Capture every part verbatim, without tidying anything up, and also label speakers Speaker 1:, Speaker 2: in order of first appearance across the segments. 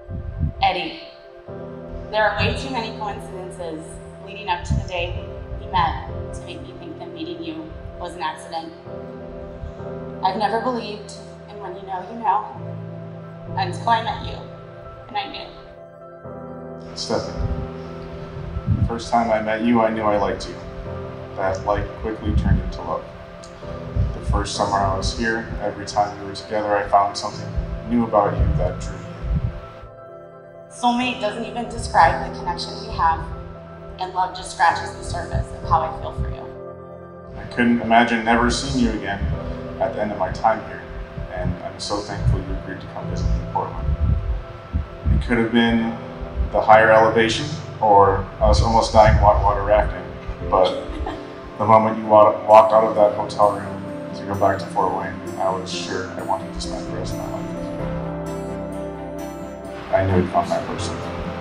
Speaker 1: Eddie. There are way too many coincidences leading up to the day we met to make me think that meeting you was an accident. I've never believed in when you know you know until I met you, and I knew.
Speaker 2: Stephanie, the first time I met you, I knew I liked you. That like quickly turned into love. The first summer I was here, every time we were together, I found something new about you that drew me in.
Speaker 1: Soulmate doesn't even describe the connection we have, and love just scratches the surface of how I feel for you.
Speaker 2: I couldn't imagine never seeing you again at the end of my time here, and I'm so thankful you agreed to come visit me in Portland. It could have been the higher elevation, or us almost dying whitewater rafting, but the moment you walked out of that hotel room to go back to Fort Wayne, I was sure I wanted to spend the rest of my life with you. I knew I'd found my person.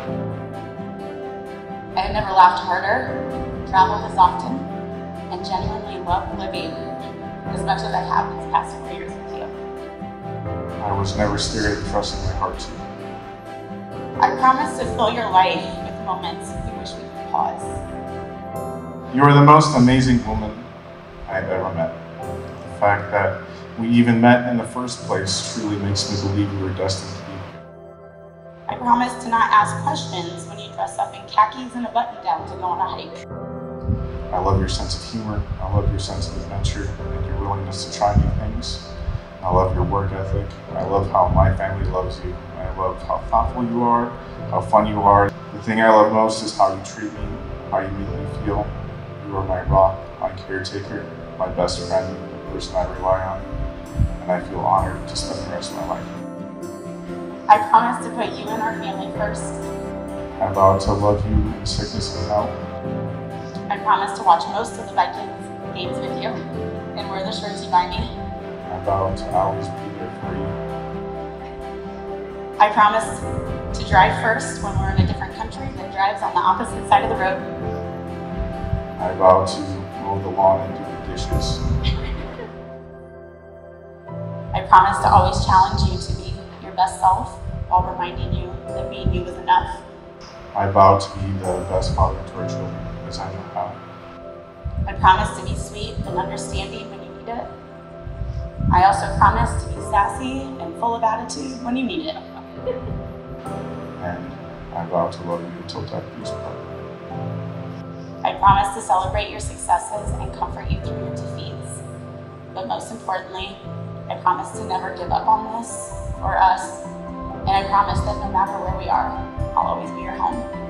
Speaker 1: I have never laughed harder, traveled as often, and genuinely loved living as much as I have these past four years with you.
Speaker 2: I was never scared of trusting my heart to you.
Speaker 1: I promise to fill your life with moments we wish we could pause.
Speaker 2: You are the most amazing woman I've ever met. The fact that we even met in the first place truly makes me believe we were destined to be.
Speaker 1: I promise to not ask questions when you dress up in khakis and a button-down to go on a hike.
Speaker 2: I love your sense of humor, I love your sense of adventure, and your willingness to try new things. I love your work ethic. I love how my family loves you. I love how thoughtful you are, how fun you are. The thing I love most is how you treat me, how you make me feel. You are my rock, my caretaker, my best friend, the person I rely on, and I feel honored to spend the rest of my life.
Speaker 1: I promise to put you and our family first.
Speaker 2: I vow to love you in sickness and health.
Speaker 1: I promise to watch most of the Vikings games with you and wear the shirts you buy me.
Speaker 2: I vow to always be there for you.
Speaker 1: I promise to drive first when we're in a different country that drives on the opposite side of the road.
Speaker 2: I vow to mow the lawn and do the dishes.
Speaker 1: I promise to always challenge you to be your best self while reminding you that being you was enough.
Speaker 2: I vow to be the best father to our children as I know how.
Speaker 1: I promise to be sweet and understanding when you need it. I also promise to be sassy and full of attitude when you need it.
Speaker 2: And I vow to love you until death do us part.
Speaker 1: I promise to celebrate your successes and comfort you through your defeats. But most importantly, I promise to never give up on this or us. And I promise that no matter where we are, I'll always be your home.